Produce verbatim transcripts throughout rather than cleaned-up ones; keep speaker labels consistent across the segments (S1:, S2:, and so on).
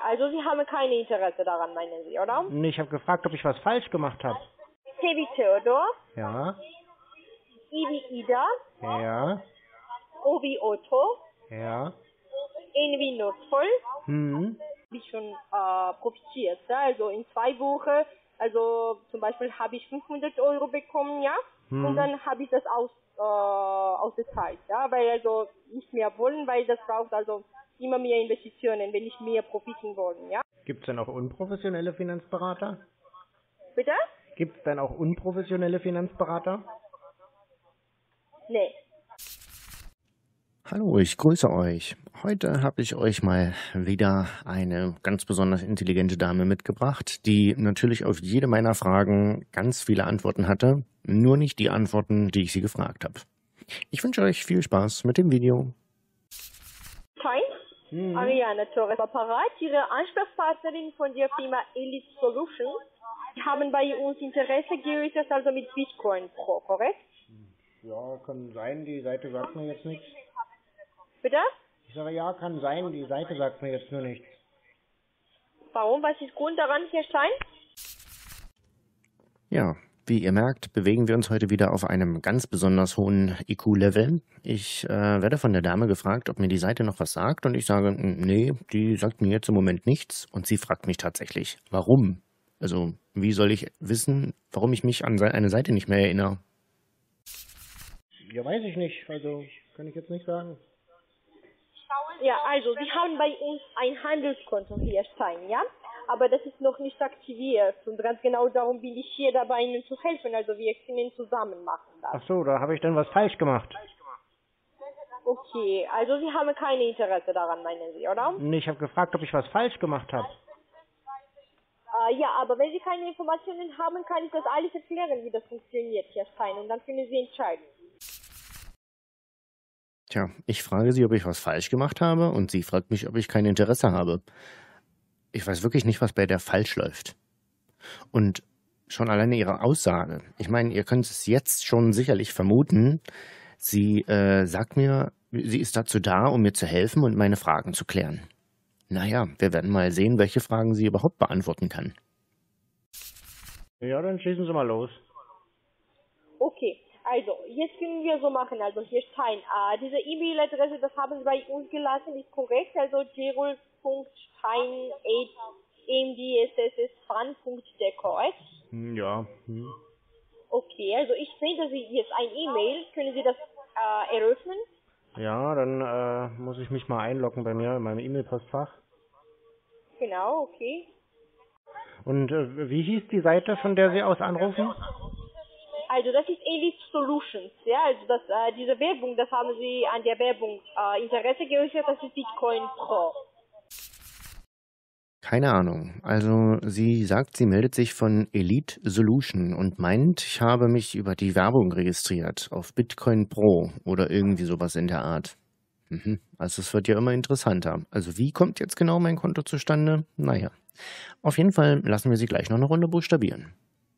S1: also Sie haben kein Interesse daran, meinen Sie, oder?
S2: Nee, ich habe gefragt, ob ich was falsch gemacht habe.
S1: T wie Theodor,
S2: Ja,
S1: I wie Ida,
S2: ja,
S1: O wie Otto,
S2: ja.
S1: N wie Nordpol,
S2: Hm.
S1: habe ich schon äh, profitiert. Ja? Also in zwei Wochen, also zum Beispiel habe ich fünfhundert Euro bekommen, ja,
S2: Hm.
S1: und dann habe ich das aus, äh, ausgezahlt, ja, weil also nicht mehr wollen, weil das braucht also immer mehr Investitionen, wenn ich mehr profitieren wollen, ja.
S2: Gibt es denn auch unprofessionelle Finanzberater?
S1: Bitte?
S2: Gibt es denn auch unprofessionelle Finanzberater?
S1: Nee.
S3: Hallo, ich grüße euch. Heute habe ich euch mal wieder eine ganz besonders intelligente Dame mitgebracht, die natürlich auf jede meiner Fragen ganz viele Antworten hatte, nur nicht die Antworten, die ich sie gefragt habe. Ich wünsche euch viel Spaß mit dem Video.
S1: Hi,
S2: Hm.
S1: Ariane Torres Apparat, Ihre Ansprechpartnerin von der Firma Elite Solutions. Sie haben bei uns Interesse geäußert, also mit Bitcoin Pro, korrekt?
S2: Ja, kann sein, die Seite sagt mir jetzt nichts.
S1: Bitte?
S2: Ich sage, ja, kann sein, die Seite sagt mir jetzt nur nichts.
S1: Warum? Was ist Grund daran, Herr Stein?
S3: Ja, wie ihr merkt, bewegen wir uns heute wieder auf einem ganz besonders hohen I Q-Level. Ich äh, werde von der Dame gefragt, ob mir die Seite noch was sagt, und ich sage, nee, die sagt mir jetzt im Moment nichts, und sie fragt mich tatsächlich, warum? Also, wie soll ich wissen, warum ich mich an eine Seite nicht mehr erinnere?
S2: Ja, weiß ich nicht, also kann ich jetzt nicht sagen.
S1: Ja, also Sie haben bei uns ein Handelskonto, Herr Stein, ja? Aber das ist noch nicht aktiviert und ganz genau darum bin ich hier dabei, Ihnen zu helfen. Also wir können zusammen machen das.
S2: Ach so, da habe ich dann was falsch gemacht.
S1: Okay, also Sie haben kein Interesse daran, meinen Sie, oder?
S2: Nee, ich habe gefragt, ob ich was falsch gemacht habe.
S1: Äh, ja, aber wenn Sie keine Informationen haben, kann ich das alles erklären, wie das funktioniert, Herr Stein, und dann können Sie entscheiden.
S3: Tja, ich frage sie, ob ich was falsch gemacht habe, und sie fragt mich, ob ich kein Interesse habe. Ich weiß wirklich nicht, was bei der falsch läuft. Und schon alleine ihre Aussage, ich meine, ihr könnt es jetzt schon sicherlich vermuten, sie äh, sagt mir, sie ist dazu da, um mir zu helfen und meine Fragen zu klären. Naja, wir werden mal sehen, welche Fragen sie überhaupt beantworten kann.
S2: Ja, dann schießen Sie mal los.
S1: Okay, also jetzt können wir so machen, also hier Stein, äh, diese E-Mail-Adresse, das haben Sie bei uns gelassen, ist korrekt, also gerald punkt stein at m d s s s fun punkt d e, korrekt?
S2: Hm, ja. Hm.
S1: Okay, also ich sende Sie jetzt ein E-Mail, können Sie das äh, eröffnen?
S2: Ja, dann äh, muss ich mich mal einloggen bei mir in meinem E-Mail-Postfach.
S1: Genau, okay.
S2: Und äh, wie hieß die Seite, von der Sie aus anrufen?
S1: Also das ist Elite Solutions, ja, also das, äh, diese Werbung, das haben Sie an der Werbung äh, Interesse geäußert, das ist Bitcoin Pro.
S3: Keine Ahnung. Also sie sagt, sie meldet sich von Elite Solution und meint, ich habe mich über die Werbung registriert auf Bitcoin Pro oder irgendwie sowas in der Art. Mhm. Also es wird ja immer interessanter. Also wie kommt jetzt genau mein Konto zustande? Naja, auf jeden Fall lassen wir sie gleich noch eine Runde buchstabieren.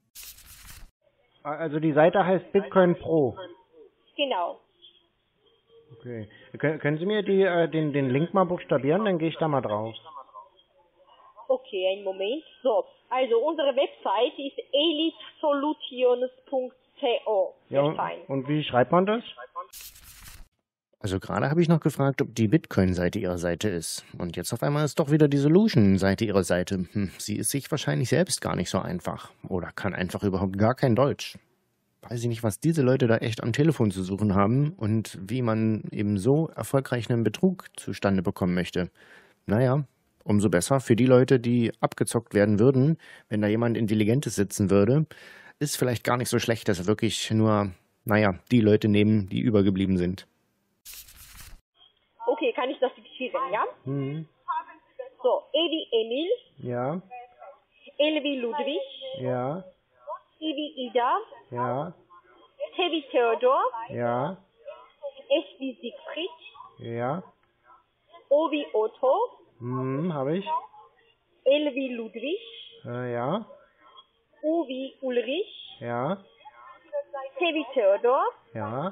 S2: Also die Seite heißt Bitcoin Pro.
S1: Genau.
S2: Okay. Kön können Sie mir die, äh, den, den Link mal buchstabieren? Dann gehe ich da mal drauf.
S1: Okay, einen Moment. So, also unsere Website ist elite solutions punkt co.
S2: Ja, und wie schreibt man das?
S3: Also gerade habe ich noch gefragt, ob die Bitcoin-Seite ihrer Seite ist. Und jetzt auf einmal ist doch wieder die Solution-Seite ihrer Seite. Hm, sie ist sich wahrscheinlich selbst gar nicht so einfach. Oder kann einfach überhaupt gar kein Deutsch. Weiß ich nicht, was diese Leute da echt am Telefon zu suchen haben und wie man eben so erfolgreich einen Betrug zustande bekommen möchte. Naja, umso besser für die Leute, die abgezockt werden würden, wenn da jemand Intelligentes sitzen würde. Ist vielleicht gar nicht so schlecht, dass wir wirklich nur, naja, die Leute nehmen, die übergeblieben sind.
S1: Okay, kann ich das diktieren, ja?
S2: Mhm.
S1: So, E wie Emil,
S2: Ja,
S1: L wie Ludwig,
S2: ja,
S1: I wie Ida,
S2: ja,
S1: T wie Theodor,
S2: ja,
S1: S wie Siegfried,
S2: ja.
S1: O wie Otto,
S2: Hm, habe ich.
S1: L wie Ludwig,
S2: Äh, ja,
S1: U wie Ulrich,
S2: ja,
S1: T wie Theodor,
S2: ja,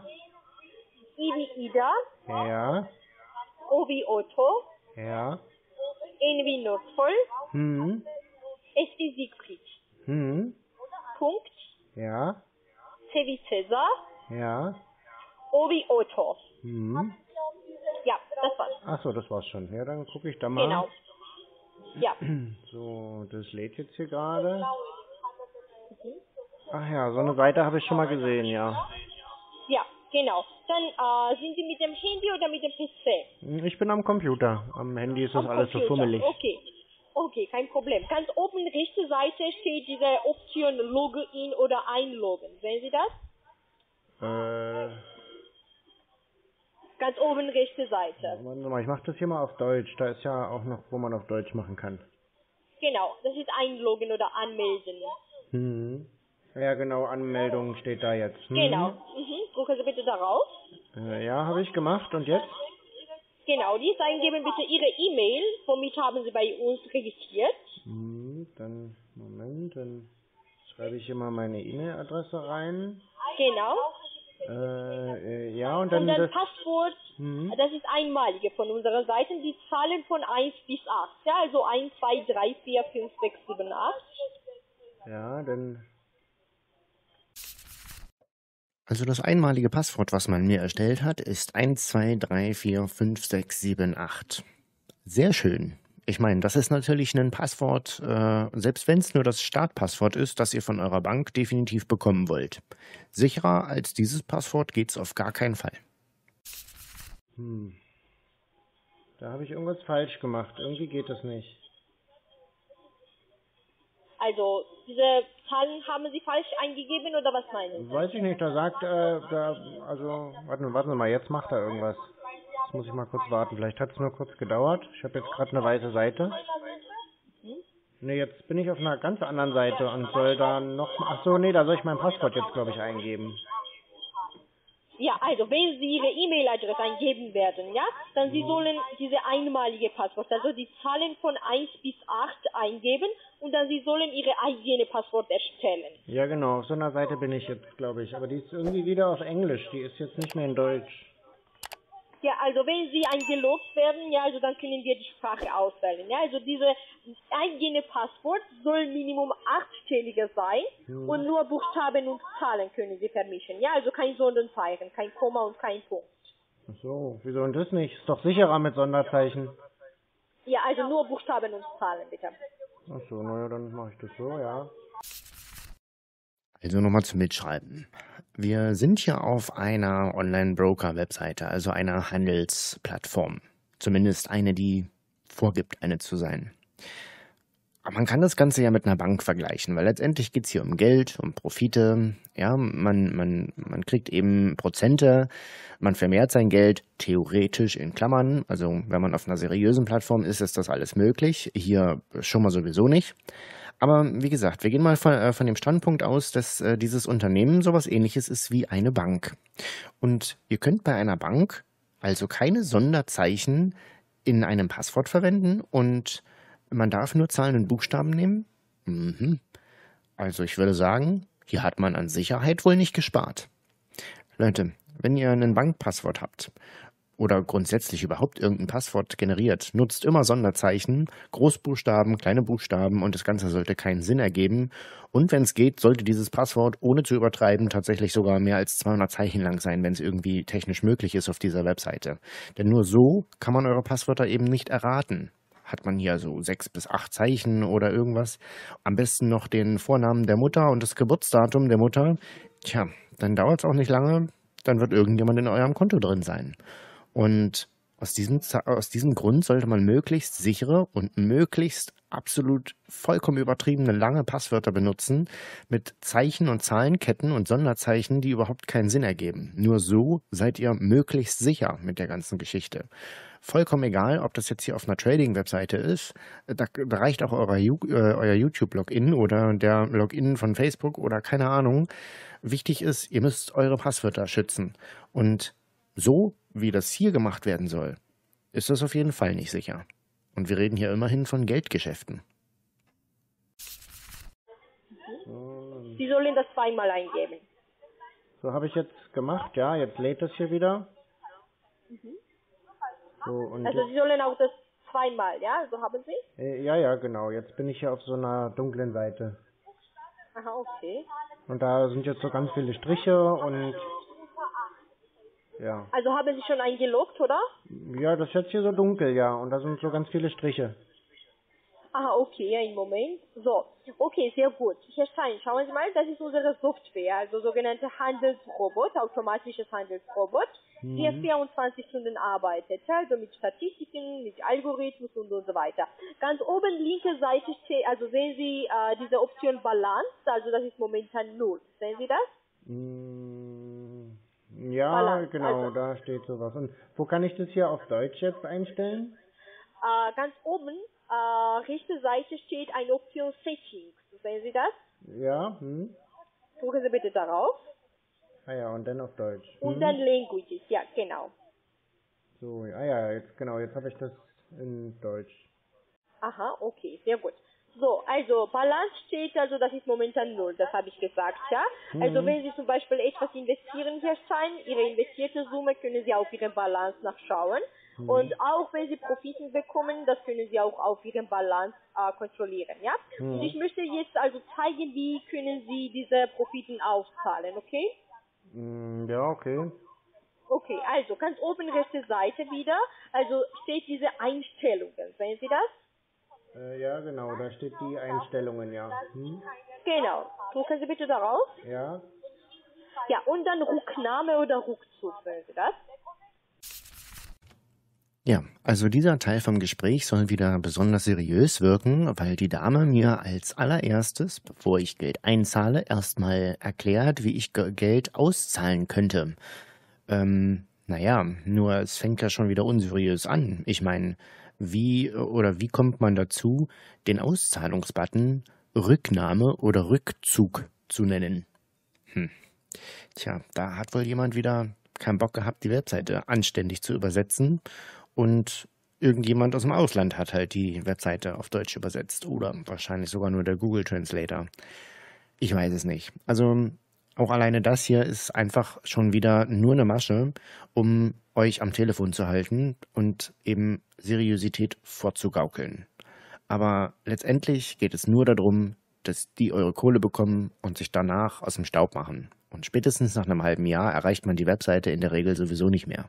S1: I wie Ida,
S2: ja,
S1: O wie Otto,
S2: ja,
S1: N wie Nordpol,
S2: Hm.
S1: S wie Siegfried.
S2: Hm.
S1: Punkt,
S2: Ja.
S1: C wie Cäsar,
S2: Ja.
S1: O wie Otto.
S2: Hm.
S1: Ja, das war's.
S2: Ach so, das war's schon. Ja, dann gucke ich da mal.
S1: Genau. Ja.
S2: So, das lädt jetzt hier gerade. Ach ja, so eine Seite habe ich schon mal gesehen, ja.
S1: Ja, genau. Dann äh, sind Sie mit dem Handy oder mit dem P C?
S2: Ich bin am Computer. Am Handy ist das
S1: Am
S2: alles so
S1: Computer.
S2: fummelig.
S1: Okay. Okay, kein Problem. Ganz oben rechte Seite steht diese Option Login oder Einloggen. Sehen Sie das?
S2: Äh,
S1: Ganz oben rechte Seite.
S2: Warte mal, ich mache das hier mal auf Deutsch. Da ist ja auch noch, wo man auf Deutsch machen kann.
S1: Genau, das ist Einloggen oder Anmelden.
S2: Hm. Ja, genau, Anmeldung steht da jetzt. Hm.
S1: Genau. Mhm. Drücken Sie bitte darauf.
S2: Äh, ja, habe ich gemacht. Und jetzt?
S1: Genau, dies eingeben bitte Ihre E-Mail. Womit haben Sie bei uns registriert?
S2: Hm, dann, Moment, dann schreibe ich hier mal meine E-Mail-Adresse rein.
S1: Genau.
S2: Äh, äh, ja, und dann
S1: Und dann
S2: das...
S1: Passwort,
S2: Hm.
S1: das ist einmalige von unserer Seite. Die Zahlen von eins bis acht. Ja, also eins, zwei, drei, vier, fünf, sechs, sieben, acht.
S2: Ja, dann...
S3: Also das einmalige Passwort, was man mir erstellt hat, ist eins, zwei, drei, vier, fünf, sechs, sieben, acht. Sehr schön. Ich meine, das ist natürlich ein Passwort, äh, selbst wenn es nur das Startpasswort ist, das ihr von eurer Bank definitiv bekommen wollt. Sicherer als dieses Passwort geht's auf gar keinen Fall.
S2: Hm. Da habe ich irgendwas falsch gemacht. Irgendwie geht das nicht.
S1: Also, diese Zahlen haben Sie falsch eingegeben oder was meinen Sie?
S2: Weiß ich nicht, da sagt, äh, da, also, warten, warten Sie mal, jetzt macht er irgendwas. Jetzt muss ich mal kurz warten, vielleicht hat es nur kurz gedauert. Ich habe jetzt gerade eine weiße Seite. Ne, jetzt bin ich auf einer ganz anderen Seite und soll da noch, ach so, nee, da soll ich mein Passwort jetzt, glaube ich, eingeben.
S1: Ja, also wenn Sie Ihre E-Mail-Adresse eingeben werden, ja, dann Sie sollen diese einmalige Passwort, also die Zahlen von eins bis acht eingeben und dann Sie sollen Ihre eigene Passwort erstellen.
S2: Ja, genau, auf so einer Seite bin ich jetzt, glaube ich. Aber die ist irgendwie wieder auf Englisch, die ist jetzt nicht mehr in Deutsch.
S1: Ja, also wenn Sie eingeloggt werden, ja, also dann können wir die Sprache auswählen, ja, also diese eigene Passwort soll Minimum achtstelliger sein
S2: Hm.
S1: und nur Buchstaben und Zahlen können Sie vermischen, ja, also kein Sonderzeichen, kein Komma und kein Punkt.
S2: Ach so, wieso denn das nicht? Ist doch sicherer mit Sonderzeichen.
S1: Ja, also nur Buchstaben und Zahlen, bitte.
S2: Ach so, naja, dann mache ich das so, ja.
S3: Also nochmal zum Mitschreiben. Wir sind hier auf einer Online-Broker-Webseite, also einer Handelsplattform. Zumindest eine, die vorgibt, eine zu sein. Aber man kann das Ganze ja mit einer Bank vergleichen, weil letztendlich geht es hier um Geld, um Profite. Ja, man, man, man kriegt eben Prozente, man vermehrt sein Geld theoretisch in Klammern. Also wenn man auf einer seriösen Plattform ist, ist das alles möglich. Hier schon mal sowieso nicht. Aber wie gesagt, wir gehen mal von, äh, von dem Standpunkt aus, dass äh, dieses Unternehmen sowas Ähnliches ist wie eine Bank. Und ihr könnt bei einer Bank also keine Sonderzeichen in einem Passwort verwenden und man darf nur Zahlen und Buchstaben nehmen? Mhm. Also ich würde sagen, hier hat man an Sicherheit wohl nicht gespart. Leute, wenn ihr ein Bankpasswort habt oder grundsätzlich überhaupt irgendein Passwort generiert, nutzt immer Sonderzeichen, Großbuchstaben, kleine Buchstaben und das Ganze sollte keinen Sinn ergeben. Und wenn es geht, sollte dieses Passwort, ohne zu übertreiben, tatsächlich sogar mehr als zweihundert Zeichen lang sein, wenn es irgendwie technisch möglich ist auf dieser Webseite. Denn nur so kann man eure Passwörter eben nicht erraten. Hat man hier so sechs bis acht Zeichen oder irgendwas, am besten noch den Vornamen der Mutter und das Geburtsdatum der Mutter, tja, dann dauert es auch nicht lange, dann wird irgendjemand in eurem Konto drin sein. Und aus diesem, aus diesem Grund sollte man möglichst sichere und möglichst absolut vollkommen übertriebene lange Passwörter benutzen mit Zeichen und Zahlenketten und Sonderzeichen, die überhaupt keinen Sinn ergeben. Nur so seid ihr möglichst sicher mit der ganzen Geschichte. Vollkommen egal, ob das jetzt hier auf einer Trading-Webseite ist, da, da reicht auch euer, äh, euer YouTube-Login oder der Login von Facebook oder keine Ahnung. Wichtig ist, ihr müsst eure Passwörter schützen. Und so, wie das hier gemacht werden soll, ist das auf jeden Fall nicht sicher. Und wir reden hier immerhin von Geldgeschäften.
S1: Sie sollen das zweimal eingeben.
S2: So, habe ich jetzt gemacht, ja, jetzt lädt das hier wieder. So, und
S1: Also
S2: jetzt,
S1: Sie sollen auch das zweimal, ja? Also haben Sie?
S2: Äh, ja, ja, genau. Jetzt bin ich hier auf so einer dunklen Seite.
S1: Aha, okay.
S2: Und da sind jetzt so ganz viele Striche und ja.
S1: Also haben Sie schon eingeloggt, oder?
S2: Ja, das ist jetzt hier so dunkel, ja. Und da sind so ganz viele Striche.
S1: Aha, okay, ja, einen Moment. So, okay, sehr gut. Herr Stein, schauen Sie mal, das ist unsere Software, also sogenannte Handelsrobot, automatisches Handelsrobot,
S2: Mhm.
S1: der vierundzwanzig Stunden arbeitet, also mit Statistiken, mit Algorithmus und, und so weiter. Ganz oben linke Seite steht, also sehen Sie äh, diese Option Balance, also das ist momentan null. Sehen Sie das?
S2: Mm, ja,
S1: Balance,
S2: genau,
S1: also-
S2: da steht sowas. Und wo kann ich das hier auf Deutsch jetzt einstellen?
S1: Äh, ganz oben, äh, rechte Seite steht eine Option Settings. Sehen Sie das?
S2: Ja, hm.
S1: Drücken Sie bitte darauf.
S2: Ah ja, und dann auf Deutsch.
S1: Und
S2: Hm.
S1: dann Languages, ja, genau.
S2: So, ah ja, jetzt genau, jetzt habe ich das in Deutsch.
S1: Aha, okay, sehr gut. So, also Balance steht, also das ist momentan null, das habe ich gesagt, ja.
S2: Mhm.
S1: Also wenn Sie zum Beispiel etwas investieren, Herr Stein, Ihre investierte Summe können Sie auf Ihren Balance nachschauen.
S2: Mhm.
S1: Und auch wenn Sie Profiten bekommen, das können Sie auch auf Ihren Balance äh, kontrollieren, ja.
S2: Mhm.
S1: Und ich möchte jetzt also zeigen, wie können Sie diese Profiten auszahlen, okay?
S2: Mm, ja, okay.
S1: Okay, also ganz oben rechte Seite wieder, also steht diese Einstellungen, sehen Sie das?
S2: Äh, ja, genau, da steht die Einstellungen, ja. Hm?
S1: Genau, drücken Sie bitte darauf.
S2: Ja.
S1: Ja, und dann Rücknahme oder Rückzug, sehen Sie das?
S3: Ja, also dieser Teil vom Gespräch soll wieder besonders seriös wirken, weil die Dame mir als allererstes, bevor ich Geld einzahle, erstmal erklärt, wie ich Ge- Geld auszahlen könnte. Ähm, naja, nur es fängt ja schon wieder unseriös an. Ich meine, wie oder wie kommt man dazu, den Auszahlungsbutton Rücknahme oder Rückzug zu nennen? Hm. Tja, da hat wohl jemand wieder keinen Bock gehabt, die Webseite anständig zu übersetzen. Und irgendjemand aus dem Ausland hat halt die Webseite auf Deutsch übersetzt. Oder wahrscheinlich sogar nur der Google Translator. Ich weiß es nicht. Also auch alleine das hier ist einfach schon wieder nur eine Masche, um euch am Telefon zu halten und eben Seriosität vorzugaukeln. Aber letztendlich geht es nur darum, dass die eure Kohle bekommen und sich danach aus dem Staub machen. Und spätestens nach einem halben Jahr erreicht man die Webseite in der Regel sowieso nicht mehr.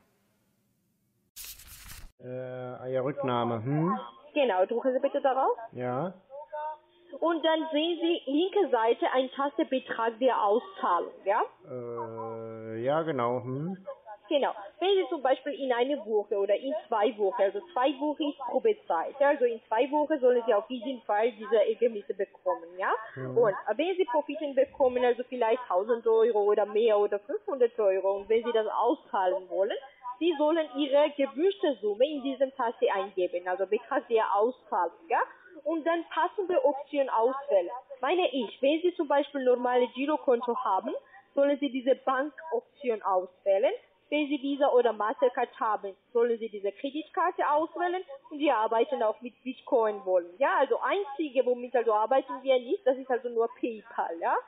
S2: Äh, ah ja, Rücknahme, hm?
S1: Genau, drücken Sie bitte darauf.
S2: Ja.
S1: Und dann sehen Sie linke Seite ein Taste Betrag der Auszahlung, ja?
S2: Äh, ja, genau, hm?
S1: Genau. Wenn Sie zum Beispiel in eine Woche oder in zwei Wochen, also zwei Wochen ist Probezeit, ja? Also in zwei Wochen sollen Sie auf jeden Fall diese Ergebnisse bekommen, ja?
S2: Mhm.
S1: Und wenn Sie Profiten bekommen, also vielleicht tausend Euro oder mehr oder fünfhundert Euro, und wenn Sie das auszahlen wollen, Sie sollen Ihre gewünschte Summe in diesem Taste eingeben, also Betrag der Auszahlung, ja? Und dann passende Option auswählen. Meine ich, wenn Sie zum Beispiel normale Girokonto haben, sollen Sie diese Bankoption auswählen. Wenn Sie Visa oder Mastercard haben, sollen Sie diese Kreditkarte auswählen und wir arbeiten auch mit Bitcoin wollen. Ja, also einzige, womit also arbeiten wir nicht, das ist also nur PayPal, ja.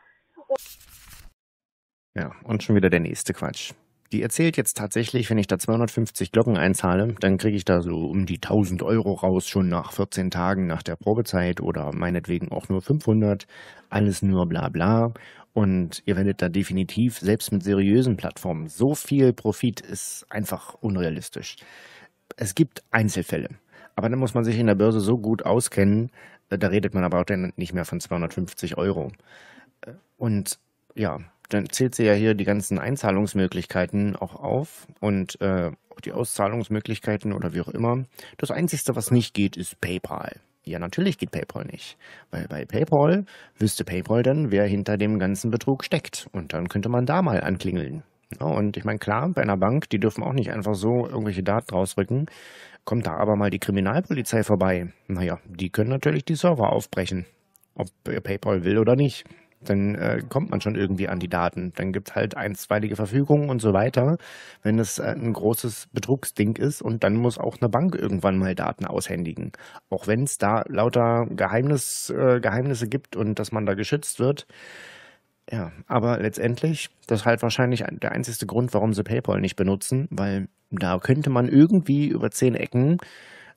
S3: Ja, und schon wieder der nächste Quatsch. Die erzählt jetzt tatsächlich, wenn ich da zweihundertfünfzig Glocken einzahle, dann kriege ich da so um die tausend Euro raus, schon nach vierzehn Tagen nach der Probezeit oder meinetwegen auch nur fünfhundert. Alles nur bla bla. Und ihr werdet da definitiv, selbst mit seriösen Plattformen, so viel Profit ist einfach unrealistisch. Es gibt Einzelfälle. Aber dann muss man sich in der Börse so gut auskennen, da redet man aber auch dann nicht mehr von zweihundertfünfzig Euro. Und ja, dann zählt sie ja hier die ganzen Einzahlungsmöglichkeiten auch auf und äh, auch die Auszahlungsmöglichkeiten oder wie auch immer. Das Einzige, was nicht geht, ist PayPal. Ja, natürlich geht PayPal nicht, weil bei PayPal wüsste PayPal dann, wer hinter dem ganzen Betrug steckt. Und dann könnte man da mal anklingeln. Ja, und ich meine, klar, bei einer Bank, die dürfen auch nicht einfach so irgendwelche Daten rausrücken. Kommt da aber mal die Kriminalpolizei vorbei. Naja, die können natürlich die Server aufbrechen, ob PayPal will oder nicht. Dann äh, kommt man schon irgendwie an die Daten. Dann gibt es halt einstweilige Verfügungen und so weiter, wenn es äh, ein großes Betrugsding ist. Und dann muss auch eine Bank irgendwann mal Daten aushändigen. Auch wenn es da lauter Geheimnis, äh, Geheimnisse gibt und dass man da geschützt wird. Ja, aber letztendlich, das ist halt wahrscheinlich der einzige Grund, warum sie PayPal nicht benutzen, weil da könnte man irgendwie über zehn Ecken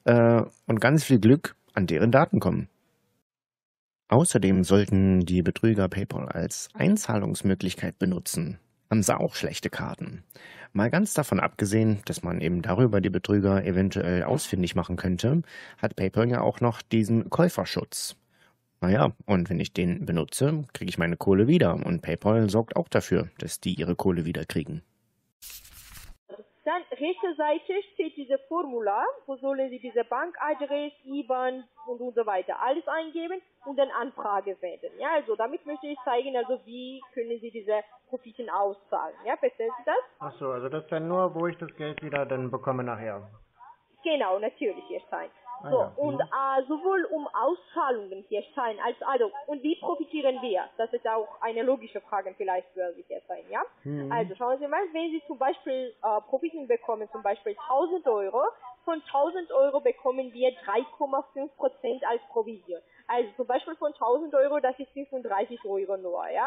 S3: äh, und ganz viel Glück an deren Daten kommen. Außerdem sollten die Betrüger PayPal als Einzahlungsmöglichkeit benutzen. Haben sie auch schlechte Karten. Mal ganz davon abgesehen, dass man eben darüber die Betrüger eventuell ausfindig machen könnte, hat PayPal ja auch noch diesen Käuferschutz. Naja, und wenn ich den benutze, kriege ich meine Kohle wieder und PayPal sorgt auch dafür, dass die ihre Kohle wieder kriegen.
S1: Dann rechte Seite steht dieses Formular, wo sollen Sie diese Bankadresse, I B A N und, und so weiter alles eingeben und dann Anfrage senden. Ja, also damit möchte ich zeigen, also wie können Sie diese Profiten auszahlen. Ja, verstehen Sie das?
S2: Ach so, also das dann nur, wo ich das Geld wieder dann bekomme nachher.
S1: Genau, natürlich, Herr Stein.
S2: Ah,
S1: So,
S2: ja.
S1: und
S2: Mhm.
S1: äh, sowohl um Auszahlungen, Herr Stein, als also, und wie profitieren wir? Das ist auch eine logische Frage vielleicht für Sie, Herr Stein, ja?
S2: Mhm.
S1: Also schauen Sie mal, wenn Sie zum Beispiel äh, Profiten bekommen, zum Beispiel tausend Euro, von tausend Euro bekommen wir drei Komma fünf Prozent als Provision. Also zum Beispiel von tausend Euro, das ist fünfunddreißig Euro nur, ja?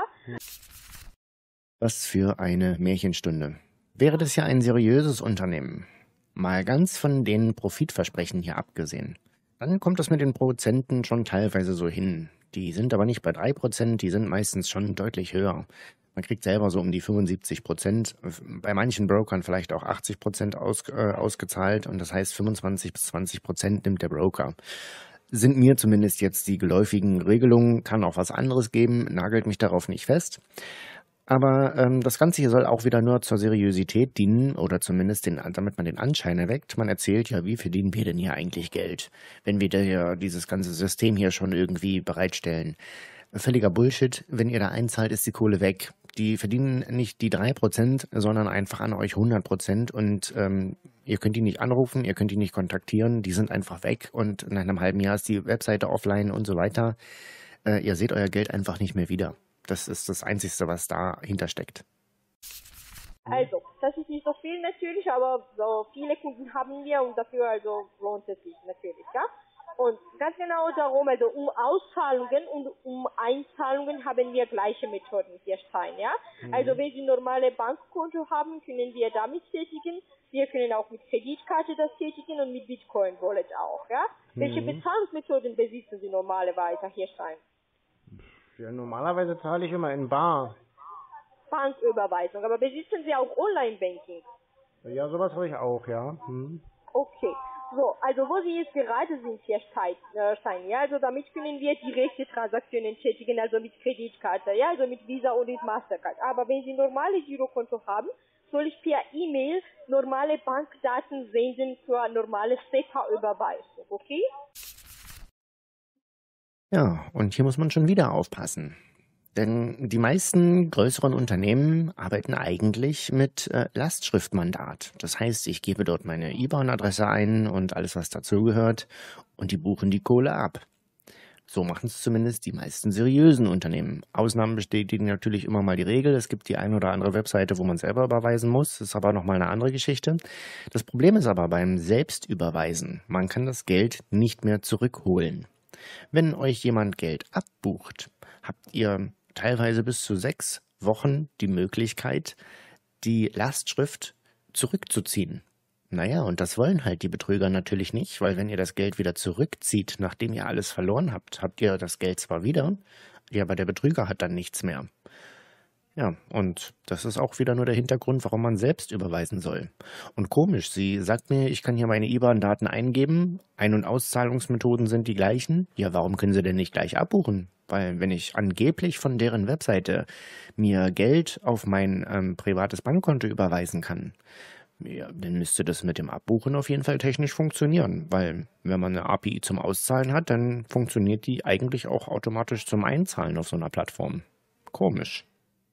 S3: Was für eine Märchenstunde. Wäre das ja ein seriöses Unternehmen, mal ganz von den Profitversprechen hier abgesehen, dann kommt das mit den Prozenten schon teilweise so hin. Die sind aber nicht bei drei Prozent, die sind meistens schon deutlich höher. Man kriegt selber so um die fünfundsiebzig Prozent, bei manchen Brokern vielleicht auch achtzig Prozent aus, äh, ausgezahlt und das heißt fünfundzwanzig bis zwanzig Prozent nimmt der Broker. Sind mir zumindest jetzt die geläufigen Regelungen, kann auch was anderes geben, nagelt mich darauf nicht fest. Aber ähm, das Ganze hier soll auch wieder nur zur Seriosität dienen oder zumindest den, damit man den Anschein erweckt. Man erzählt ja, wie verdienen wir denn hier eigentlich Geld, wenn wir da ja dieses ganze System hier schon irgendwie bereitstellen. Völliger Bullshit. Wenn ihr da einzahlt, ist die Kohle weg. Die verdienen nicht die drei Prozent, sondern einfach an euch hundert Prozent und ähm, ihr könnt die nicht anrufen, ihr könnt die nicht kontaktieren, die sind einfach weg und nach einem halben Jahr ist die Webseite offline und so weiter. Äh, ihr seht euer Geld einfach nicht mehr wieder. Das ist das Einzige, was dahinter steckt.
S1: Also, das ist nicht so viel natürlich, aber so viele Kunden haben wir und dafür also lohnt es sich natürlich, ja. Und ganz genau darum, also um Auszahlungen und um Einzahlungen haben wir gleiche Methoden hier Stein, ja.
S2: Mhm.
S1: Also wenn Sie normale Bankkonto haben, können wir damit tätigen. Wir können auch mit Kreditkarte das tätigen und mit Bitcoin Wallet auch, ja. Mhm. Welche Bezahlungsmethoden besitzen Sie normalerweise hier Stein?
S2: Ja, normalerweise zahle ich immer in Bar.
S1: Banküberweisung, aber besitzen Sie auch Online-Banking?
S2: Ja, sowas habe ich auch, ja. Hm.
S1: Okay, so, also wo Sie jetzt gerade sind, Herr Stein, ja, also damit können wir direkte Transaktionen tätigen, also mit Kreditkarte, ja, also mit Visa und mit Mastercard. Aber wenn Sie normale Girokonto haben, soll ich per E-Mail normale Bankdaten senden für normale SEPA-Überweisung, okay?
S3: Ja, und hier muss man schon wieder aufpassen. Denn die meisten größeren Unternehmen arbeiten eigentlich mit äh, Lastschriftmandat. Das heißt, ich gebe dort meine I B A N-Adresse ein und alles, was dazugehört, und die buchen die Kohle ab. So machen es zumindest die meisten seriösen Unternehmen. Ausnahmen bestätigen natürlich immer mal die Regel. Es gibt die ein oder andere Webseite, wo man selber überweisen muss. Das ist aber nochmal eine andere Geschichte. Das Problem ist aber beim Selbstüberweisen, man kann das Geld nicht mehr zurückholen. Wenn euch jemand Geld abbucht, habt ihr teilweise bis zu sechs Wochen die Möglichkeit, die Lastschrift zurückzuziehen. Naja, und das wollen halt die Betrüger natürlich nicht, weil wenn ihr das Geld wieder zurückzieht, nachdem ihr alles verloren habt, habt ihr das Geld zwar wieder, ja, aber der Betrüger hat dann nichts mehr. Ja, und das ist auch wieder nur der Hintergrund, warum man selbst überweisen soll. Und komisch, sie sagt mir, ich kann hier meine I B A N-Daten eingeben, Ein- und Auszahlungsmethoden sind die gleichen. Ja, warum können sie denn nicht gleich abbuchen? Weil wenn ich angeblich von deren Webseite mir Geld auf mein ähm, privates Bankkonto überweisen kann, ja, dann müsste das mit dem Abbuchen auf jeden Fall technisch funktionieren. Weil wenn man eine A P I zum Auszahlen hat, dann funktioniert die eigentlich auch automatisch zum Einzahlen auf so einer Plattform. Komisch.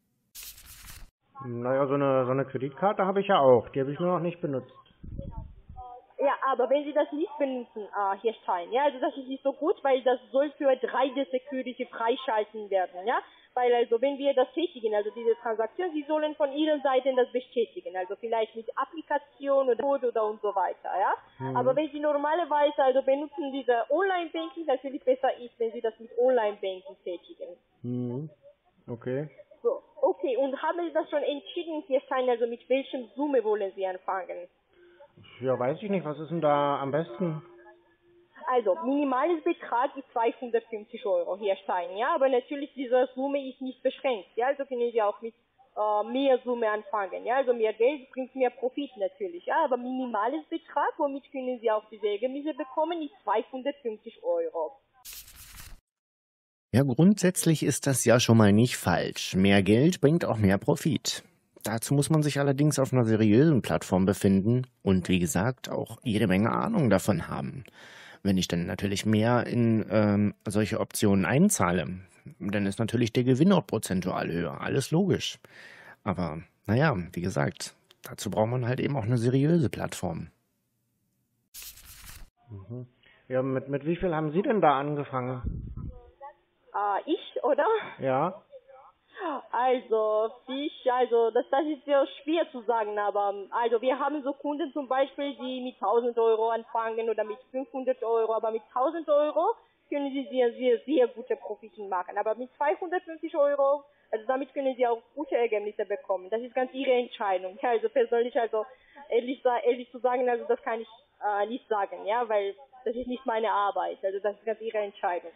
S2: Naja, so eine, so eine Kreditkarte habe ich ja auch. Die habe ich nur noch nicht benutzt.
S1: Ja, aber wenn Sie das nicht benutzen, äh, Herr Stein, ja, also das ist nicht so gut, weil das soll für drei D Security freischalten werden, ja. Weil also wenn wir das tätigen, also diese Transaktion, Sie sollen von Ihrer Seite das bestätigen, also vielleicht mit Applikation oder Code oder und so weiter, ja. Mhm. Aber wenn Sie normalerweise also benutzen diese Online-Banking, natürlich besser ist, wenn Sie das mit Online-Banking tätigen.
S2: Mhm. Okay.
S1: So, okay, und haben Sie das schon entschieden, Herr Stein, also mit welchem Summe wollen Sie anfangen?
S2: Ja, weiß ich nicht. Was ist denn da am besten?
S1: Also, minimales Betrag ist zweihundertfünfzig Euro, hier Stein, ja, aber natürlich diese Summe ist nicht beschränkt, ja, also können Sie auch mit äh, mehr Summe anfangen, ja, also mehr Geld bringt mehr Profit natürlich, ja, aber minimales Betrag, womit können Sie auch diese Ergebnisse bekommen, ist zweihundertfünfzig Euro.
S3: Ja, grundsätzlich ist das ja schon mal nicht falsch. Mehr Geld bringt auch mehr Profit. Dazu muss man sich allerdings auf einer seriösen Plattform befinden und wie gesagt auch jede Menge Ahnung davon haben. Wenn ich dann natürlich mehr in ähm, solche Optionen einzahle, dann ist natürlich der Gewinn auch prozentual höher. Alles logisch. Aber naja, wie gesagt, dazu braucht man halt eben auch eine seriöse Plattform.
S2: Mhm. Ja, mit, mit wie viel haben Sie denn da angefangen?
S1: Äh, ich, oder?
S2: Ja.
S1: Also, ich, also, das, das ist sehr schwer zu sagen, aber, also, wir haben so Kunden zum Beispiel, die mit tausend Euro anfangen oder mit fünfhundert Euro, aber mit tausend Euro können sie sehr, sehr, sehr gute Profite machen. Aber mit zweihundertfünfzig Euro, also damit können sie auch gute Ergebnisse bekommen. Das ist ganz ihre Entscheidung. Ja, also persönlich, also, ehrlich, ehrlich zu sagen, also, das kann ich äh, nicht sagen, ja, weil das ist nicht meine Arbeit. Also, das ist ganz ihre Entscheidung.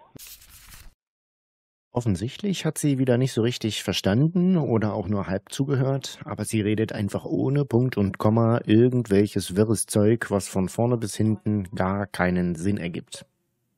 S3: Offensichtlich hat sie wieder nicht so richtig verstanden oder auch nur halb zugehört, aber sie redet einfach ohne Punkt und Komma irgendwelches wirres Zeug, was von vorne bis hinten gar keinen Sinn ergibt.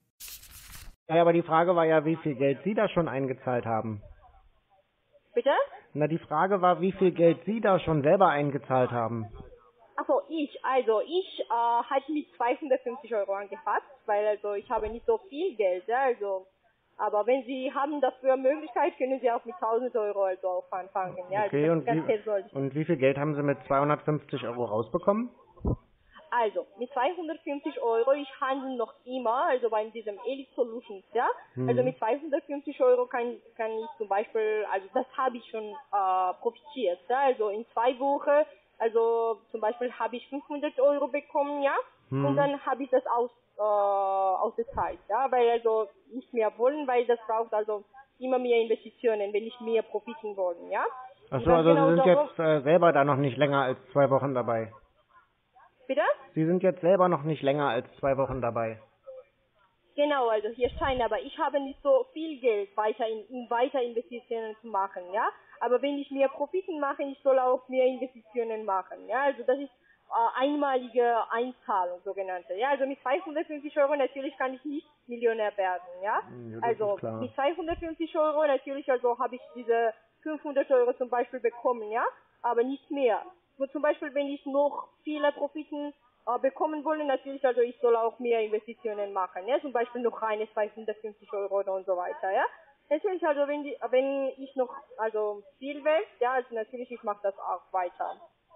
S2: Ja, aber die Frage war ja, wie viel Geld Sie da schon eingezahlt haben.
S1: Bitte?
S2: Na, die Frage war, wie viel Geld Sie da schon selber eingezahlt haben.
S1: Achso, ich, also ich äh, hatte mit zweihundertfünfzig Euro angefasst, weil also ich habe nicht so viel Geld, ja, also, aber wenn Sie haben dafür Möglichkeit, können Sie auch mit tausend Euro also auch anfangen, ja,
S2: Okay,
S1: also das
S2: und
S1: ist ganz
S2: wie,
S1: persönlich.
S2: und wie viel Geld haben Sie mit zweihundertfünfzig Euro rausbekommen?
S1: Also, mit zweihundertfünfzig Euro, ich handle noch immer, also bei diesem Elite Solutions, ja,
S2: Mhm.
S1: also mit zweihundertfünfzig Euro kann, kann ich zum Beispiel, also das habe ich schon äh, profitiert, ja, also in zwei Wochen, also zum Beispiel habe ich fünfhundert Euro bekommen, ja,
S2: Mhm.
S1: und dann habe ich das aus, äh, ausgezahlt, ja, weil also nicht mehr wollen, weil das braucht also immer mehr Investitionen, wenn ich mehr profitieren wollen, ja. Und
S2: Achso,
S1: dann
S2: also
S1: genau
S2: Sie sind
S1: darum,
S2: jetzt äh, selber da noch nicht länger als zwei Wochen dabei.
S1: bitte?
S2: Sie sind jetzt selber noch nicht länger als zwei Wochen dabei.
S1: Genau, also hier scheint, aber ich habe nicht so viel Geld weiter in, um weiter Investitionen zu machen, ja. Aber wenn ich mehr Profiten mache, ich soll auch mehr Investitionen machen, ja. Also das ist äh, einmalige Einzahlung, sogenannte, ja. Also mit zweihundertfünfzig Euro natürlich kann ich nicht Millionär werden, ja.
S2: Ja, das
S1: Also
S2: ist klar.
S1: mit zweihundertfünfzig Euro natürlich, also habe ich diese fünfhundert Euro zum Beispiel bekommen, ja. Aber nicht mehr. Nur zum Beispiel, wenn ich noch viele Profiten äh, bekommen wollen, natürlich, also ich soll auch mehr Investitionen machen, ja, zum Beispiel noch reine zweihundertfünfzig Euro und so weiter, ja. Natürlich, also wenn die, wenn ich noch, also viel will, ja, also natürlich, ich mache das auch weiter.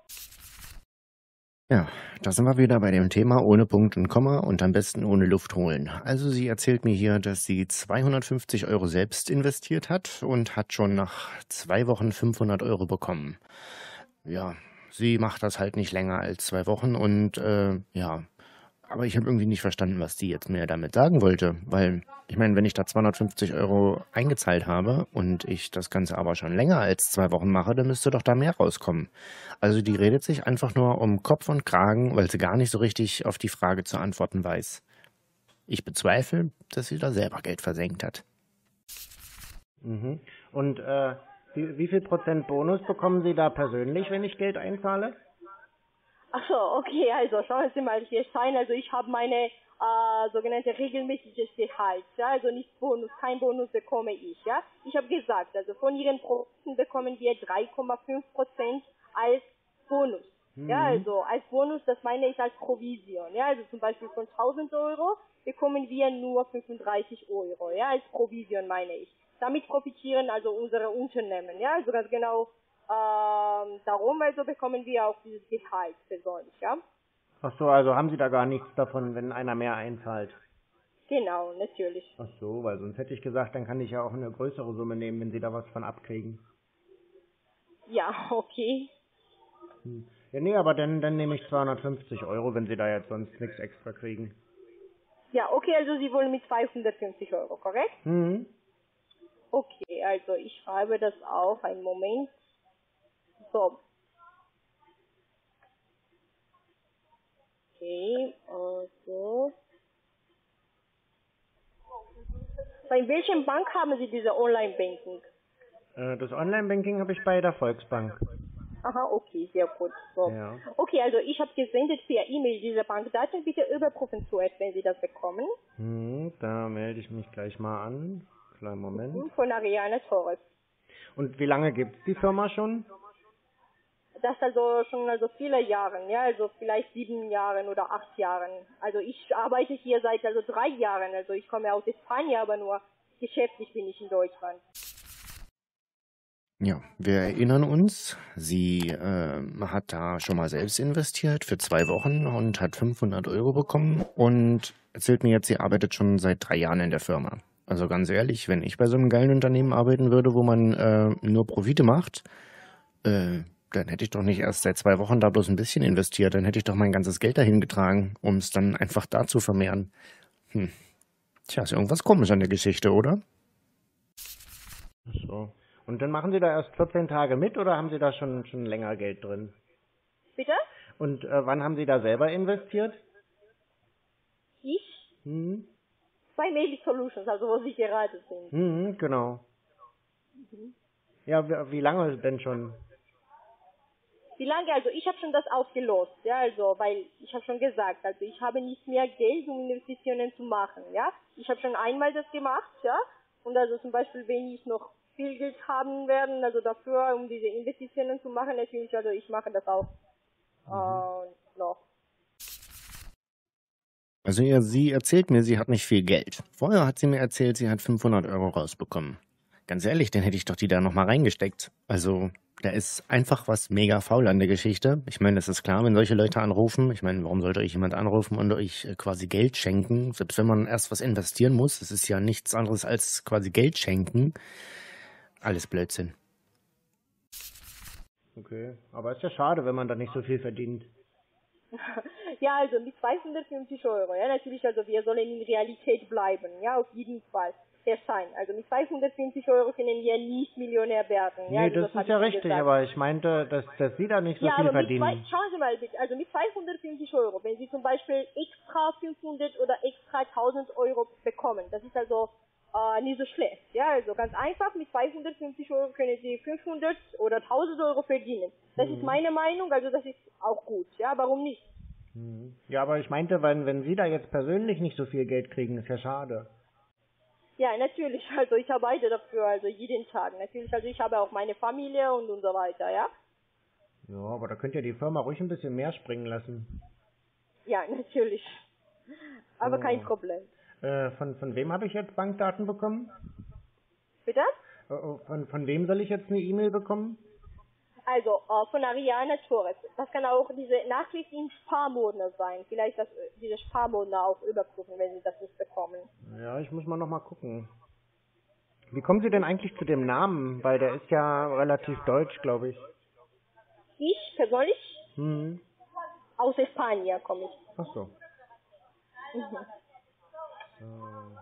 S3: Ja, da sind wir wieder bei dem Thema ohne Punkt und Komma und am besten ohne Luft holen. Also sie erzählt mir hier, dass sie zweihundertfünfzig Euro selbst investiert hat und hat schon nach zwei Wochen fünfhundert Euro bekommen. Ja, sie macht das halt nicht länger als zwei Wochen und äh, ja, aber ich habe irgendwie nicht verstanden, was die jetzt mir damit sagen wollte, weil ich meine, wenn ich da zweihundertfünfzig Euro eingezahlt habe und ich das Ganze aber schon länger als zwei Wochen mache, dann müsste doch da mehr rauskommen. Also die redet sich einfach nur um Kopf und Kragen, weil sie gar nicht so richtig auf die Frage zu antworten weiß. Ich bezweifle, dass sie da selber Geld versenkt hat.
S2: Mhm. Und äh, wie, wie viel Prozent Bonus bekommen Sie da persönlich, wenn ich Geld einzahle?
S1: Ach so, okay, also schauen Sie mal hier rein. Also ich habe meine äh, sogenannte regelmäßiges Gehalt, ja, also nicht Bonus, kein Bonus bekomme ich, ja. Ich habe gesagt, also von Ihren Produkten bekommen wir drei Komma fünf Prozent als Bonus.
S2: Mhm.
S1: Ja, also als Bonus, das meine ich als Provision, ja, also zum Beispiel von tausend Euro bekommen wir nur fünfunddreißig Euro, ja, als Provision meine ich. Damit profitieren also unsere Unternehmen, ja, also ganz genau. Ähm, darum also bekommen wir auch dieses Gehalt persönlich, ja.
S2: Ach so, also haben Sie da gar nichts davon, wenn einer mehr einzahlt?
S1: Genau, natürlich.
S2: Ach so, weil sonst hätte ich gesagt, dann kann ich ja auch eine größere Summe nehmen, wenn Sie da was von abkriegen.
S1: Ja, okay.
S2: Hm. Ja, nee, aber dann, dann nehme ich zweihundertfünfzig Euro, wenn Sie da jetzt sonst nichts extra kriegen.
S1: Ja, okay, also Sie wollen mit zweihundertfünfzig Euro, korrekt?
S2: Mhm.
S1: Okay, also ich schreibe das auf, einen Moment. So. Okay, also. Bei welcher Bank haben Sie diese Online-Banking?
S2: Äh, das Online-Banking habe ich bei der Volksbank.
S1: Aha, okay, sehr gut. So.
S2: Ja.
S1: Okay, also ich habe gesendet via E-Mail diese Bankdaten. Bitte überprüfen zuerst, wenn Sie das bekommen.
S2: Hm, da melde ich mich gleich mal an. Kleinen Moment.
S1: Von Ariana Torres.
S2: Und wie lange gibt es die Firma schon?
S1: Das also schon also viele Jahre, ja, also vielleicht sieben Jahren oder acht Jahren. Also ich arbeite hier seit also drei Jahren. Also ich komme aus Spanien, aber nur geschäftlich bin ich in Deutschland.
S3: Ja, wir erinnern uns, sie äh, hat da schon mal selbst investiert für zwei Wochen und hat fünfhundert Euro bekommen und erzählt mir jetzt, sie arbeitet schon seit drei Jahren in der Firma. Also ganz ehrlich, wenn ich bei so einem geilen Unternehmen arbeiten würde, wo man äh, nur Profite macht, äh, dann hätte ich doch nicht erst seit zwei Wochen da bloß ein bisschen investiert, dann hätte ich doch mein ganzes Geld dahin getragen, um es dann einfach da zu vermehren. Hm. Tja, ist irgendwas komisch an der Geschichte, oder?
S2: Ach so. Und dann machen Sie da erst vierzehn Tage mit oder haben Sie da schon, schon länger Geld drin?
S1: Bitte?
S2: Und äh, wann haben Sie da selber investiert?
S1: Ich?
S2: Hm,
S1: Bei Mail Solutions, also wo Sie gerade sind.
S2: hm, genau. Ja, wie, wie lange denn schon?
S1: Wie lange? Also ich habe schon das ausgelost, ja, also weil ich habe schon gesagt, also ich habe nicht mehr Geld, um Investitionen zu machen, ja. Ich habe schon einmal das gemacht, ja. Und also zum Beispiel, wenn ich noch viel Geld haben werden, also dafür, um diese Investitionen zu machen, natürlich, also ich mache das auch äh, noch.
S3: Also ja, sie erzählt mir, sie hat nicht viel Geld. Vorher hat sie mir erzählt, sie hat fünfhundert Euro rausbekommen. Ganz ehrlich, dann hätte ich doch die da nochmal reingesteckt. Also da ist einfach was mega faul an der Geschichte. Ich meine, das ist klar, wenn solche Leute anrufen. Ich meine, warum sollte euch jemand anrufen und euch äh, quasi Geld schenken? Selbst wenn man erst was investieren muss, das ist ja nichts anderes als quasi Geld schenken. Alles Blödsinn.
S2: Okay, aber ist ja schade, wenn man da nicht so viel verdient.
S1: Ja, also mit zweihundertfünfzig Euro, ja, natürlich, also wir sollen in Realität bleiben, ja, auf jeden Fall. Der Schein. Also mit zweihundertfünfzig Euro können wir nicht Millionär werden. Ja,
S2: Nee,
S1: also
S2: das
S1: das
S2: ist ja
S1: habe ich
S2: richtig,
S1: gesagt.
S2: aber ich meinte, dass, dass Sie da nicht so
S1: Ja,
S2: viel
S1: aber mit zwei,
S2: verdienen.
S1: schauen Sie mal bitte, also mit zweihundertfünfzig Euro, wenn Sie zum Beispiel extra fünfhundert oder extra tausend Euro bekommen, das ist also äh, nicht so schlecht. Ja, also ganz einfach, mit zweihundertfünfzig Euro können Sie fünfhundert oder tausend Euro verdienen. Das
S2: Mhm.
S1: ist meine Meinung, also das ist auch gut. Ja, warum nicht?
S2: Mhm. Ja, aber ich meinte, wenn, wenn Sie da jetzt persönlich nicht so viel Geld kriegen, ist ja schade.
S1: Ja, natürlich, also ich arbeite dafür, also jeden Tag. Natürlich, also ich habe auch meine Familie und und so weiter, ja.
S2: Ja, aber da könnt ihr die Firma ruhig ein bisschen mehr springen lassen.
S1: Ja, natürlich. Aber
S2: So.
S1: kein Problem.
S2: Äh, von, von wem habe ich jetzt Bankdaten bekommen?
S1: Bitte?
S2: Äh, äh, Von, von wem soll ich jetzt eine E-Mail bekommen?
S1: Also, äh, von Ariana Torres. Das kann auch diese Nachricht im Sparmodus sein. Vielleicht das, diese Sparmodus auch überprüfen, wenn Sie das nicht bekommen.
S2: Ja, ich muss mal noch mal gucken. Wie kommen Sie denn eigentlich zu dem Namen? Weil der ist ja relativ deutsch, glaube ich.
S1: Ich persönlich
S2: Hm.
S1: aus Spanien komme ich.
S2: Ach so.
S1: Mhm.
S2: So.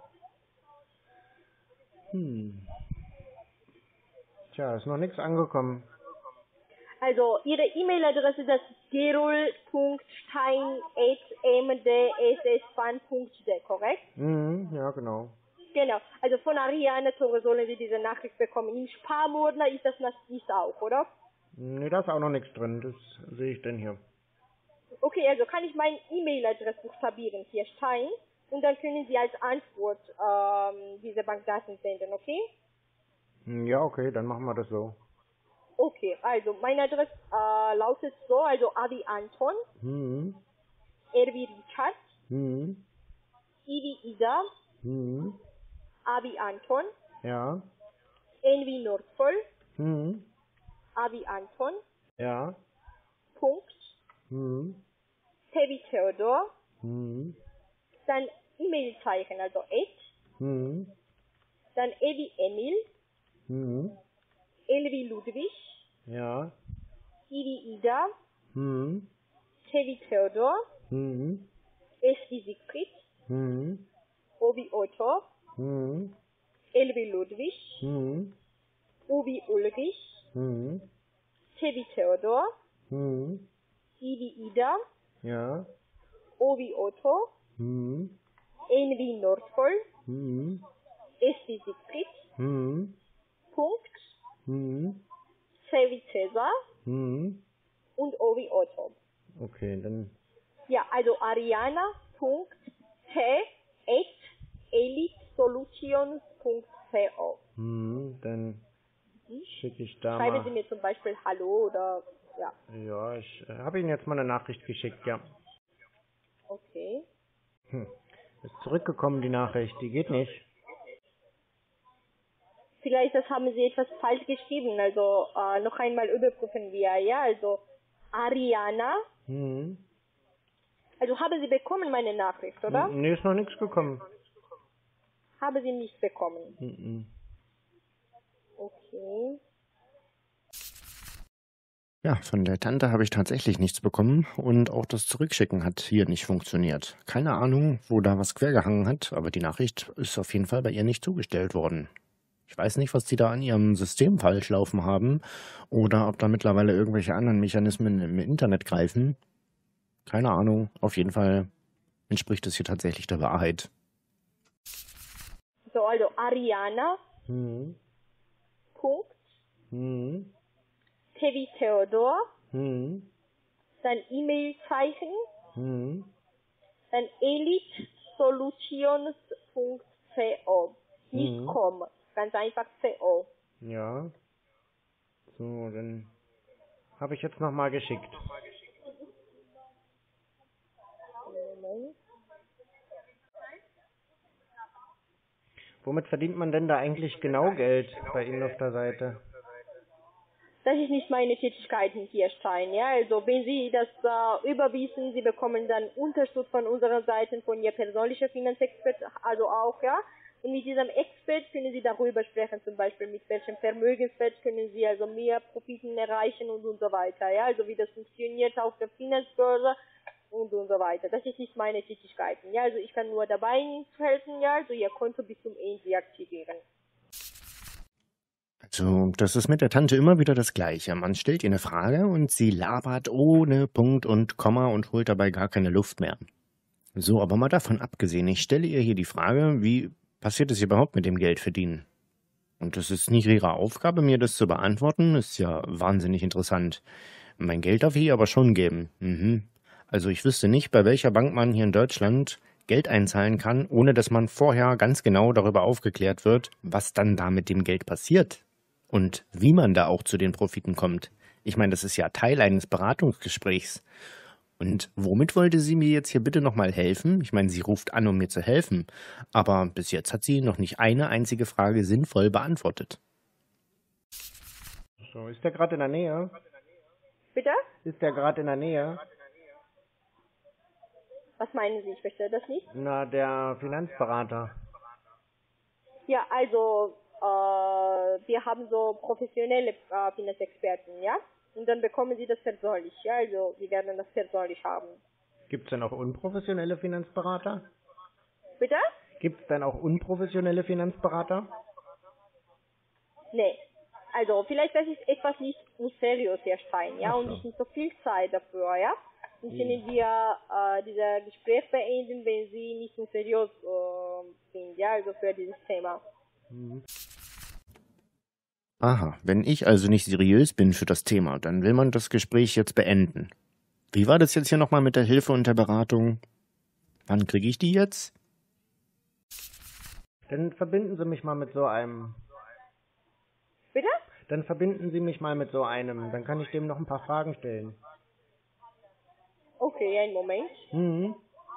S2: Hm. Tja, ist noch nichts angekommen.
S1: Also, Ihre E-Mail-Adresse ist gerol punkt stein at m d s s fan punkt d, korrekt?
S2: Mhm, ja, genau.
S1: Genau. Also von Ariana Torres sollen Sie diese Nachricht bekommen. Im Sparmodus ist das nicht auch, oder?
S2: Nee, da ist auch noch nichts drin. Das sehe ich denn hier.
S1: Okay, also kann ich meine E-Mail-Adresse buchstabieren, hier Stein, und dann können Sie als Antwort ähm, diese Bankdaten senden, okay?
S2: Hm, ja, okay, dann machen wir das so.
S1: Okay, also meine Adresse äh, lautet so, also A wie Anton,
S2: Mhm.
S1: R wie Richard,
S2: Mhm.
S1: I wie Ida,
S2: Mhm.
S1: A wie Anton,
S2: Ja.
S1: N wie Nordpol,
S2: Mhm.
S1: A wie Anton,
S2: Ja.
S1: Punkt,
S2: Mhm.
S1: T wie Theodor,
S2: Mhm.
S1: dann E-Mail-Zeichen, also at,
S2: Mhm.
S1: dann E wie Emil,
S2: Mhm.
S1: L wie Ludwig,
S2: Ja.
S1: I wie Ida,
S2: Mhm.
S1: T wie Theodor,
S2: Mhm.
S1: S wie Siegfried,
S2: Mhm.
S1: O wie Otto,
S2: Mhm.
S1: L wie Ludwig,
S2: Mhm.
S1: U wie Ulrich,
S2: Mhm.
S1: T wie Theodor,
S2: Mhm.
S1: I wie Ida,
S2: Ja.
S1: O wie Otto,
S2: Mhm.
S1: N wie Nordpol,
S2: Mhm.
S1: S ariana punkt t at elitesolutions punkt co.
S2: Hm, dann schicke ich da
S1: Schreiben
S2: mal.
S1: Sie mir zum Beispiel Hallo oder ja.
S2: Ja, ich äh, habe Ihnen jetzt mal eine Nachricht geschickt, ja.
S1: Okay.
S2: Hm. Ist zurückgekommen, die Nachricht, die geht nicht.
S1: Vielleicht das haben Sie etwas falsch geschrieben, also äh, noch einmal überprüfen wir, ja, also Ariana,
S2: Hm.
S1: also haben Sie bekommen meine Nachricht, oder?
S2: Hm, nee, ist noch nichts gekommen.
S1: Haben Sie nicht bekommen.
S2: Hm, hm.
S1: Okay.
S3: Ja, von der Tante habe ich tatsächlich nichts bekommen und auch das Zurückschicken hat hier nicht funktioniert. Keine Ahnung, wo da was quergehangen hat, aber die Nachricht ist auf jeden Fall bei ihr nicht zugestellt worden. Ich weiß nicht, was die da an ihrem System falsch laufen haben oder ob da mittlerweile irgendwelche anderen Mechanismen im Internet greifen. Keine Ahnung, auf jeden Fall entspricht es hier tatsächlich der Wahrheit.
S1: So, also Ariana,
S2: Hm.
S1: Punkt,
S2: Hm.
S1: T wie Theodor,
S2: Hm.
S1: dann E-Mail-Zeichen,
S2: Hm.
S1: dann elitesolutions punkt co. Nicht
S2: Mhm.
S1: com, ganz einfach co.
S2: Ja. So, dann habe ich jetzt nochmal geschickt.
S1: Moment.
S2: Womit verdient man denn da eigentlich genau Geld bei Ihnen auf der Seite?
S1: Das ist nicht meine Tätigkeiten hier, Stein, ja. Also wenn Sie das äh, überwiesen, Sie bekommen dann Unterstützung von unserer Seite, von Ihr persönlicher Finanzexpert, also auch, ja. Und mit diesem Expert können Sie darüber sprechen, zum Beispiel mit welchem Vermögenswert können Sie also mehr Profiten erreichen und, und so weiter, ja. Also wie das funktioniert auf der Finanzbörse und, und so weiter. Das ist nicht meine Tätigkeiten, ja. Also ich kann nur dabei Ihnen helfen, ja. Also Ihr Konto bis zum Ende deaktivieren.
S3: Also, das ist mit der Tante immer wieder das Gleiche. Man stellt ihr eine Frage und sie labert ohne Punkt und Komma und holt dabei gar keine Luft mehr. So, aber mal davon abgesehen, ich stelle ihr hier die Frage, wie passiert es überhaupt mit dem Geld verdienen? Und das ist nicht ihre Aufgabe, mir das zu beantworten, ist ja wahnsinnig interessant. Mein Geld darf ich ihr aber schon geben. Mhm. Also ich wüsste nicht, bei welcher Bank man hier in Deutschland Geld einzahlen kann, ohne dass man vorher ganz genau darüber aufgeklärt wird, was dann da mit dem Geld passiert. Und wie man da auch zu den Profiten kommt. Ich meine, das ist ja Teil eines Beratungsgesprächs. Und womit wollte sie mir jetzt hier bitte nochmal helfen? Ich meine, sie ruft an, um mir zu helfen. Aber bis jetzt hat sie noch nicht eine einzige Frage sinnvoll beantwortet.
S2: So, ist der gerade in der Nähe?
S1: Bitte?
S2: Ist der gerade in der Nähe?
S1: Was meinen Sie? Ich verstehe das nicht.
S2: Na, der Finanzberater.
S1: Ja, also äh, wir haben so professionelle äh, Finanzexperten, ja? Und dann bekommen Sie das persönlich, ja? Also wir werden das persönlich haben.
S2: Gibt es denn auch unprofessionelle Finanzberater?
S1: Bitte?
S2: Gibt es denn auch unprofessionelle Finanzberater?
S1: Nee. Also vielleicht das ist etwas nicht unseriös, Herr Stein, ja?
S2: Ach so.
S1: Und ich nicht so viel Zeit dafür, ja? Und
S2: Ja.
S1: können wir äh, dieses Gespräch beenden, wenn Sie nicht unseriös äh, sind, ja? Also für dieses Thema.
S2: Mhm.
S3: Aha, wenn ich also nicht seriös bin für das Thema, dann will man das Gespräch jetzt beenden. Wie war das jetzt hier nochmal mit der Hilfe und der Beratung? Wann kriege ich die jetzt?
S2: Dann verbinden Sie mich mal mit so einem.
S1: Bitte?
S2: Dann verbinden Sie mich mal mit so einem. Dann kann ich dem noch ein paar Fragen stellen.
S1: Okay, einen Moment.
S2: Mhm.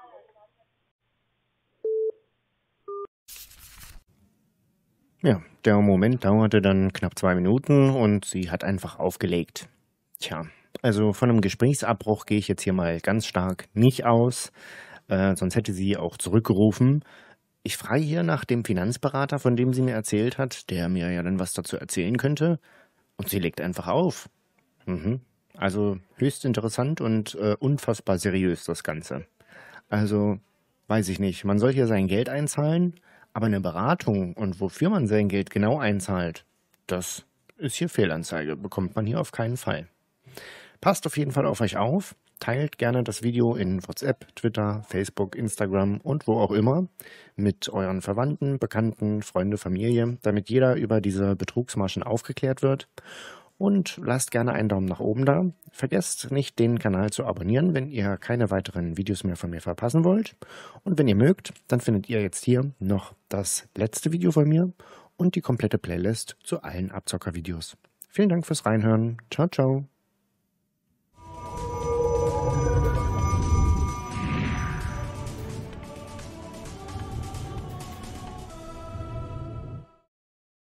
S3: Ja, der Moment dauerte dann knapp zwei Minuten und sie hat einfach aufgelegt. Tja, also von einem Gesprächsabbruch gehe ich jetzt hier mal ganz stark nicht aus, äh, sonst hätte sie auch zurückgerufen. Ich frage hier nach dem Finanzberater, von dem sie mir erzählt hat, der mir ja dann was dazu erzählen könnte, und sie legt einfach auf. Mhm. Also höchst interessant und äh, unfassbar seriös das Ganze. Also, weiß ich nicht, man soll hier sein Geld einzahlen, aber eine Beratung und wofür man sein Geld genau einzahlt, das ist hier Fehlanzeige, bekommt man hier auf keinen Fall. Passt auf jeden Fall auf euch auf, teilt gerne das Video in WhatsApp, Twitter, Facebook, Instagram und wo auch immer mit euren Verwandten, Bekannten, Freunde, Familie, damit jeder über diese Betrugsmaschen aufgeklärt wird. und lasst gerne einen Daumen nach oben da. Vergesst nicht, den Kanal zu abonnieren, wenn ihr keine weiteren Videos mehr von mir verpassen wollt. Und wenn ihr mögt, dann findet ihr jetzt hier noch das letzte Video von mir und die komplette Playlist zu allen Abzocker-Videos. Vielen Dank fürs Reinhören. Ciao, ciao.